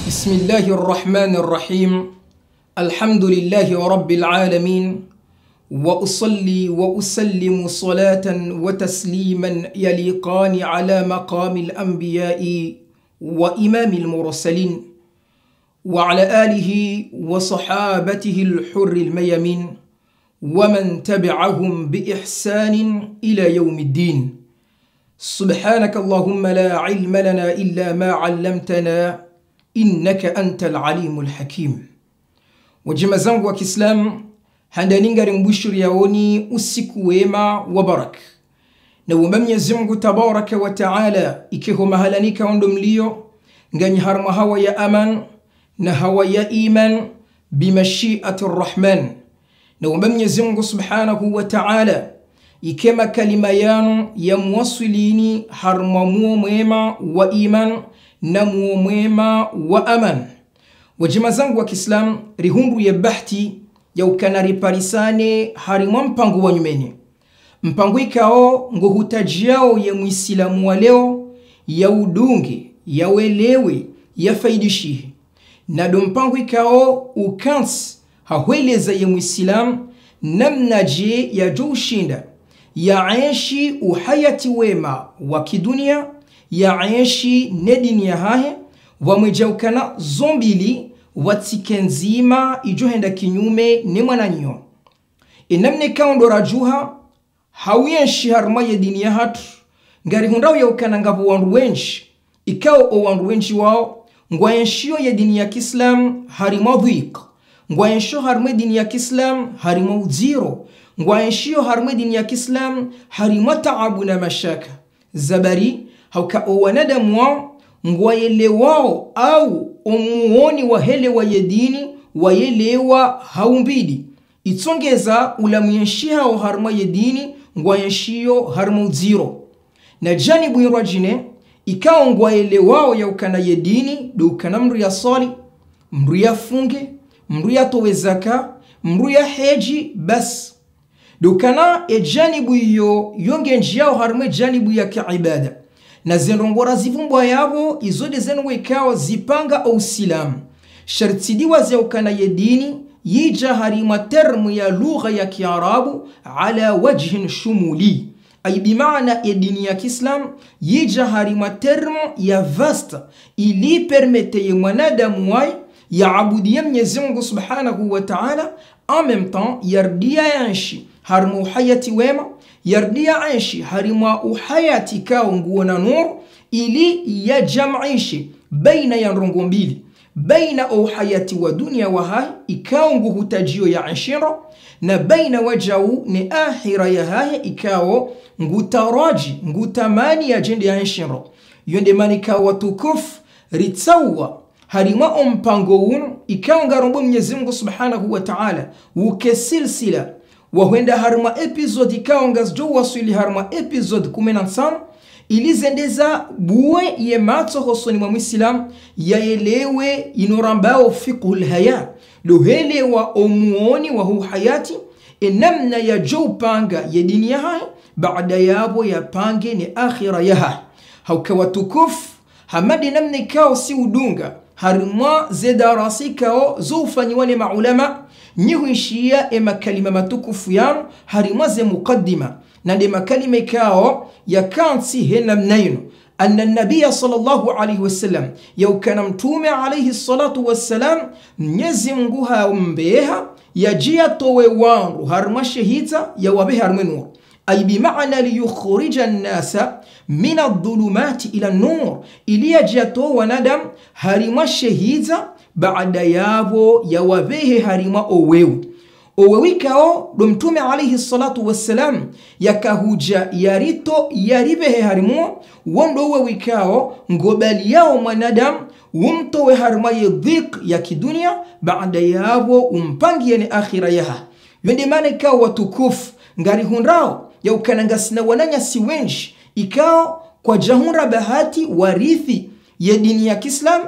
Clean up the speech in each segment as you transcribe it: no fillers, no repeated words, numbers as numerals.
بسم الله الرحمن الرحيم الحمد لله رب العالمين وأصلي وأسلم صلاة وتسليما يليقان على مقام الأنبياء وإمام المرسلين وعلى آله وصحابته الحر الميامين ومن تبعهم بإحسان إلى يوم الدين. سبحانك اللهم لا علم لنا إلا ما علمتنا إنك أنت العليم الحكيم. وجمزangu wa Kiislamu handani mbishuri yaoni usiku wema wa baraka na Mwenyezi Mungu tabaraka wa taala ikiho mahalanika ondo mlio ngani harma hawa ya aman na hawa ya iman bimashiati arrahman na Mwenyezi Mungu subhanahu wa taala ikema kalima yanu ya muwasilini harma mwema wa iman na mwema wa aman. Wajimazangu wa Kiislamu rihundu ya bahti ya ukanari parisane harimwa mpangu wa nyumeni. Mpangu ikao nguhutajiao ya muislamu wa leo ya udungi, ya welewe, ya faidishihi. Na do mpangu ikao ukansi haweleza ya muislamu namnaje ya joushinda ya aishi uhayati wema wa kidunia ya aishi nedini ya hahe wamwejaukana zombili watikenzima ijohenda kinyume ne mwananyo. Inamne kaundo rajuha hawienshi harma ya dini ya hatu ngari hundao ya ukana ngavu wandu wenshi ikao o wandu wenshi wao ngwaenshio ya dini ya Kiislam harima dhik ngwaenshio harma dini ya Kiislam harima uziro ngwaenshio harma dini ya Kiislam harima taabu na mashaka zabari hauka o wanadamu wao ngwayelewao au omuoni wa hele wa yedini wayelewa haumbidi itsongeza ulamyenshia o harma yedini ngwayenshio harma uziro na janibu irajine ikao ngwayelewao ya ukana yedini do ukana mru ya sali mru ya funge mru ya towe zaka mru ya heji bas do ukana janibu iyo yongenjiao harma janibu ya kiibada na zenrongora zivumbwa yabo izode zenwe ikawa zipanga au silamu shartidiwa za ukana yedini yija harima termu ya lugha ya Kiarabu ala wajhin shumuli ay bimaana edini ya Kiislam yija harima termu ya vasta ili permete ye mwanadamu wai ya abudia Mwenyezi Mungu subhanahu wa ta'ala en même temps yardia yanshi harmu hayati wema yardia aishi harima uhayati kao nguona nur ili ya jamaishi baina ya rongo mbili baina uhayati wa dunia wa hai ikao nguhutajio ya ashira na baina wajau ni ahira ya hai ikao ngutaraji ngutamani ya jende ya ashira yonde manika watukuf ritsawa harima ompango unu ikao ngarombo Mwenyezi Mungu subhanahu wa ta'ala uke silsila wahenda harma episode ikao ngazjo wasuli harma episode 15 ilizendeza buwe ye matso hosoni mwa Muislam yaelewe inorambao fiqhul haya lohelewa omuoni wa hu hayati enamna ya joupanga ya dini ya hai baada yabo ya pange ni akhira ya hai hauka watukuf hamadi namna ikao si udunga harma zedarasi kao zoufanyiwane maulama nihuishia ema kalima matukufu yanu harimaze muqaddima na de makalima ikao ya kansi hena mnainu anna nabiya sallallahu alayhi wasallam yaukana mtume alayhi salatu wassalam Mwenyezi Mungu haumbeha yajia towe wangu harma shahita ya wabeha harmenur ay bimaana liyukhrija an-nasa min adh-dhulumati ila an-nur iliyajia towe wanadam harima shahita baada yabo ya wabehe harima owewu owewikao do mtume alayhi salatu wassalam yakahuja yarito yaribehe harimo wondo owewikao ngobali yao mwanadam umtowe harima yedhik ya kidunia baada yabo umpangie ni akhira yaha yonde maana ikao watukufu ngari hunrao ya ukanangasina wananya siwenji ikao kwa jahunra bahati warithi ya dini ya Kiislam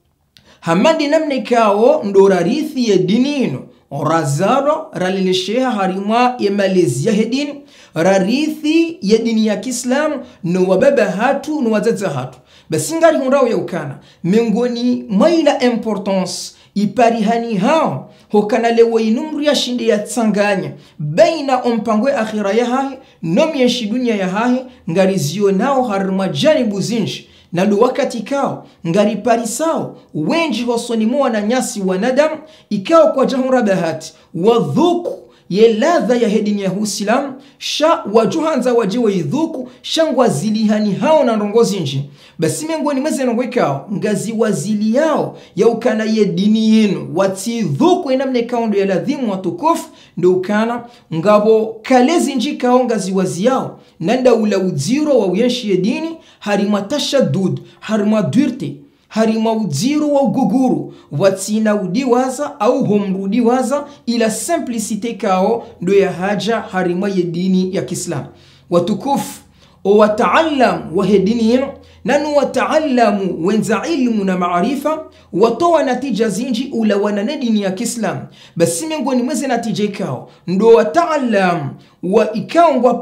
hamadi namna ikao ndorarithi ya dini ino razalo ralilesheha harima ya Malaysia hedini rarithi ya dini ya Kiislamu no wababa hatu no wazaza hatu. Basi ngari hunrao ya ukana miongoni maila importance iparihani hao hokana lewo inumri ya shinde ya tsanganya baina ompangwe akhira ya hahe nomyeshi dunia ya hahe ngari zio nao harumajani buzinji na ndo wakati kao ngari parisao wenji hosoni muwa na nyasi wanadamu ikao kwa jahura bahati wadhuku ye ladha ya hedini ya Uislamu sha wajuhanza wajiwe idhuku shangwa zilihani hao na ndongozi nji. Basi miongoni mweze nongo ikao ngazi wazili yao ya ukana ye dini yenu wati idhuku inamne kao ndo ya ladhimu watukufu ndo ukana ngabo kalezi nji kao ngazi wazi yao nanda ula udziro wa uyenshi ye dini harima tashadud harima durte harima udziro wa uguguru watina udiwaza au homrudiwaza ila simplicite kao ndo ya haja harima ye dini ya Kiislamu watukufu o wataallam wa hedini yenu nanu wataallamu wenza ilmu na maarifa watoa natija zinji ula wanane dini ya Kiislamu. Basi miongoni mweze natija ikao ndo wataallamu wa ikao ngwa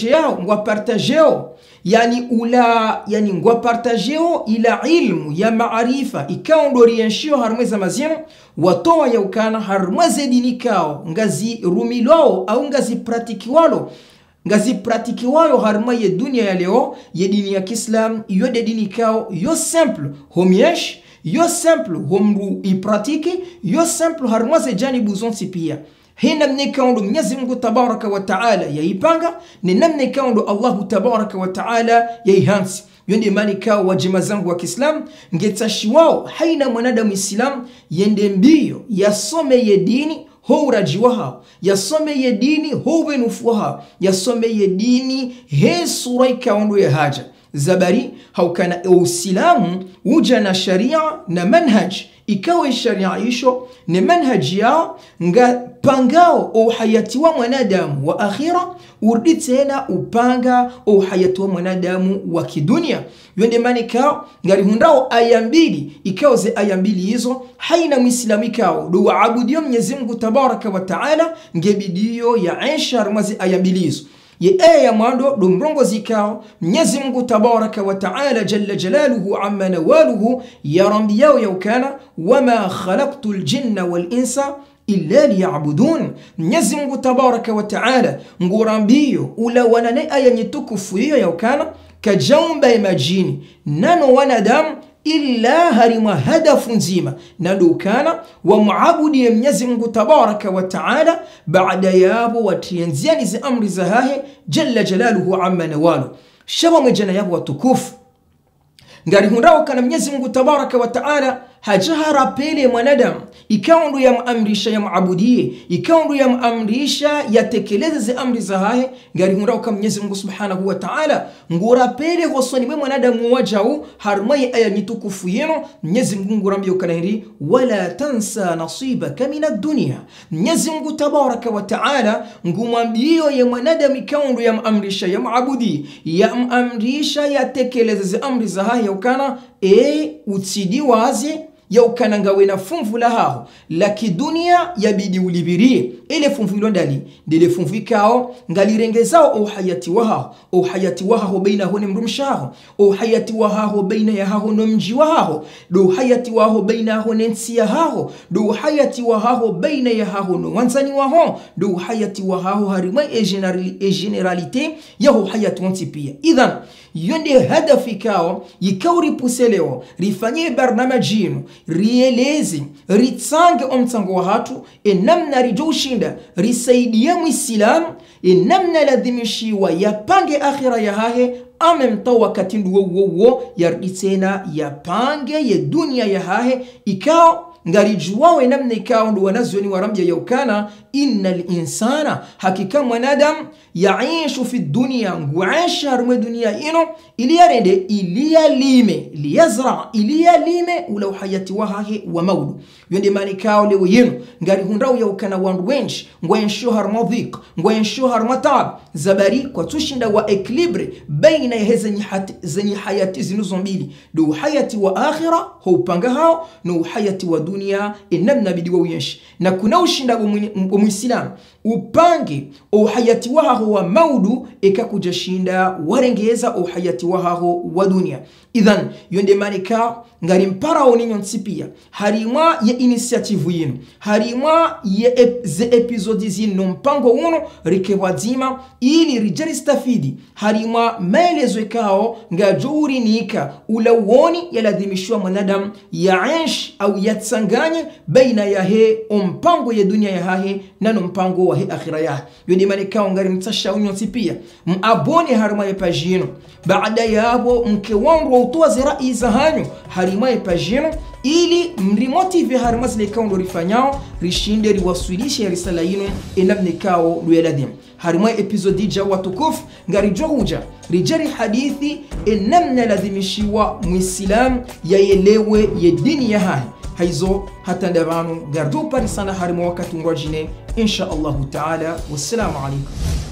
partageo yani ula yani ngwa partageo ila ilmu ya maarifa ikao ndo rienshio harumeza mazinu watoa ya ukana harumeze dini kao ngazi rumilwao au ngazi pratikiwalo ngazi pratikiwayo harma ye dunia ya leo ye dini ya Kiislamu yo de dini kao yo simple homiesh yo simple homru ipratike yo simple harma ze jani buzon sipia hina mne kaundo Mwenyezi Mungu tabaraka wa taala ya ipanga ni namne kaundo Allahu tabaraka wa taala ya ihansi yende mani kao wajima zangu wa Kiislamu ngetashiwao haina mwanadamu Islam yende mbio yasome ye dini ho urajiwaha yasome ye dini ho benufuha yasome ye dini he sura ikaondo ya haja zabari haukana Uislamu uja na sharia na manhaj ikawe sharia isho ni manhaji yao nga pangao o hayati wa mwanadamu wa akhira urdi tena upanga o hayati wa mwanadamu wa kidunia yende mani kao ngari hundao aya mbili ikao ze aya mbili hizo haina muislamu ikao do waabudio Mwenyezi Mungu tabaraka wa taala ngebidio ya Aisha rumazi aya mbili hizo ye aya mwando do mrongo zikao Mwenyezi Mungu tabaraka wa taala jalla jalaluhu amma nawaluhu ya rambi yao ya ukana wama khalaqtul jinna wal insa illa liya'budun. Mwenyezi Mungu tabaraka wa taala ngurambio ula wanane aya nyitukufu hiyo ya ukana kajaumba ya majini nano wanadamu illa harima hadafu nzima nadukana wa muabudi ya Mwenyezi Mungu tabaraka wa taala baada yabo watienziani zi amri zahahe jalla jalaluhu amma nawalu shaba mejana yabo watukufu ngari hundao kana Mwenyezi Mungu tabaraka wa taala hajahara pele mwanadamu ikaundu ya maamrisha ya maabudie ikaundu ya maamrisha ya tekeleze zi amri zahahe ngari hundao kama Mwenyezi Mungu subhanahu wa taala ngura pele hosoni mwe mwanadamu wajau harmaye aya nitukufu yeno Mwenyezi Mungu ngurambia ukanahiri wala tansa nasibaka minad dunya. Mwenyezi Mungu tabaraka wa taala ngumwambio ya mwanadamu ikaundu ya maamrisha ya maabudie ya maamrisha ya tekeleze zi amri zahahe ukana utsidi wazi ya ukanangawe na funvu la hao la kidunia ya bidi ulibirie ile funvu ilo ndali dile funvu ikao ngalirengezao o hayati wahao baina hone mrumshaho o hayati wahao baina ya hao no mji wahao do hayati wahao baina hone nsi ya hao do hayati wahao baina ya hao no wanzani wahao do hayati wahao harima e generalite ya ho hayati wanti pia idhan yonde hadafi kao yikauri puseleo rifanye barnamajinu rielezi ritsange omtsango wa hatu namna rijoshinda risaidia muislamu namna ladhimishiwa yapange akhira ya hahe amemta wakati nduwo yarditena yapange ye dunia ya hahe ikao ngarijuwawe namna ikao ndo wanazoni warambia ya ukana innal insana hakika mwanadamu yaishu fi dunia nguaisha harume dunia ino iliyarende iliyalime liyazra iliyalime ula uhayati wahahe wa maudu yonde mani kao lewe yenu ngari hundrau ya ukana wandu wench nguaisho haruma dhik nguaisho haruma taab zabari kwa tushinda wa eklibre baina ya zenye hayati zinuzo mbili do uhayati wa akhira ho upanga hao no uhayati wa dunia namna bidiwa uyenshi na kuna ushinda muislam upange uhayati waho wa maudu ekakujashinda warengeza uhayati waho wa dunia. Idhan yonde manika ngari mpara oninyo nsipia harimwa ye initiative yinu harimwa ye ze episodi zinu mpango uno rikewazima ili rijari stafidi harimwa maelezo kao nga jouri nika ulawoni yaladhimishwa mwanadamu ya ensh au yatsanganye baina ya he mpango ya dunia ya hahe nano mpango wa he akhira ya yonde manika ngari mtasha unyo nsipia abone harimwa ya pagino baada ya hapo mke wangu utoa zirai za hanyu harimwa ya pagino ili mrimotive harimwa zile kao ndo rifanyao rishinde riwasilishe risala yinu enabne kao luyaladim. Harimwa episodi jawa tukufu ngari johuja rijari hadithi enamna ladhimishiwa muislam ya yelewe ye dini ya hahi haizo hata ndabanu gardu parisana harimwa wakati ngwajine insha Allahu ta'ala. Wassalamu alaikum.